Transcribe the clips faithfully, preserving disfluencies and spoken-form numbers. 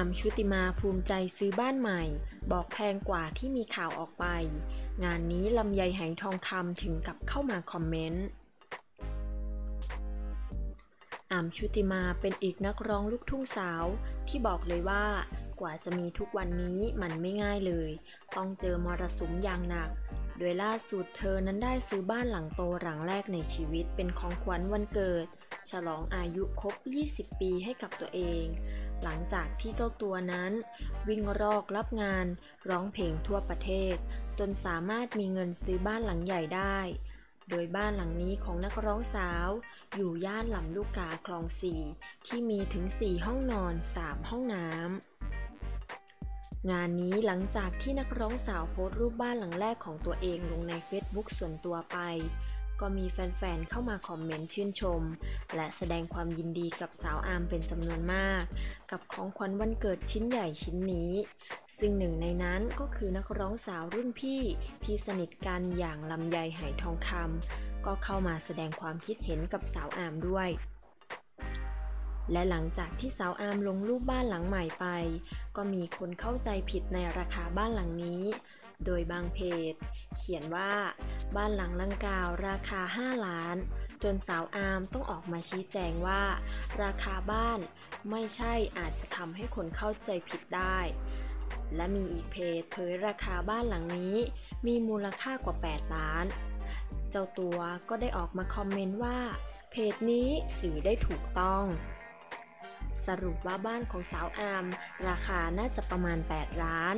ามชุติมาภูมิใจซื้อบ้านใหม่บอกแพงกว่าที่มีข่าวออกไปงานนี้ลำไยไหทองคำถึงกับเข้ามาคอมเมนต์อามชุติมาเป็นอีกนักร้องลูกทุ่งสาวที่บอกเลยว่ากว่าจะมีทุกวันนี้มันไม่ง่ายเลยต้องเจอมรสุมอย่างหนักโดยล่าสุดเธอนั้นได้ซื้อบ้านหลังโตหลังแรกในชีวิตเป็นของขวัญวันเกิดฉลองอายุครบยี่สิบปีให้กับตัวเองหลังจากที่เจ้าตัวนั้นวิ่งรอกรับงานร้องเพลงทั่วประเทศจนสามารถมีเงินซื้อบ้านหลังใหญ่ได้โดยบ้านหลังนี้ของนักร้องสาวอยู่ย่านลำลูกกาคลองสี่ที่มีถึงสี่ห้องนอนสามห้องน้ำงานนี้หลังจากที่นักร้องสาวโพสต์รูปบ้านหลังแรกของตัวเองลงใน Facebook ส่วนตัวไปก็มีแฟนๆเข้ามาคอมเมนต์ชื่นชมและแสดงความยินดีกับสาวอามเป็นจำนวนมากกับของขวัญวันเกิดชิ้นใหญ่ชิ้นนี้ซึ่งหนึ่งในนั้นก็คือนักร้องสาวรุ่นพี่ที่สนิทกันอย่างลำไยไหทองคำก็เข้ามาแสดงความคิดเห็นกับสาวอามด้วยและหลังจากที่สาวอามลงรูปบ้านหลังใหม่ไปก็มีคนเข้าใจผิดในราคาบ้านหลังนี้โดยบางเพจเขียนว่าบ้านหลังดังกล่าวราคาห้าล้านจนสาวอามต้องออกมาชี้แจงว่าราคาบ้านไม่ใช่อาจจะทำให้คนเข้าใจผิดได้และมีอีกเพจเผยราคาบ้านหลังนี้มีมูลค่ากว่าแปดล้านเจ้าตัวก็ได้ออกมาคอมเมนต์ว่าเพจนี้สื่อได้ถูกต้องสรุปว่าบ้านของสาวอามราคาน่าจะประมาณแปดล้าน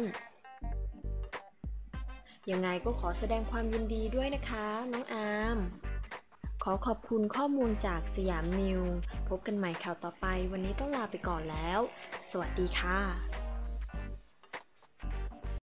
ยังไงก็ขอแสดงความยินดีด้วยนะคะน้องอามขอขอบคุณข้อมูลจากสยามนิวพบกันใหม่ข่าวต่อไปวันนี้ต้องลาไปก่อนแล้วสวัสดีค่ะ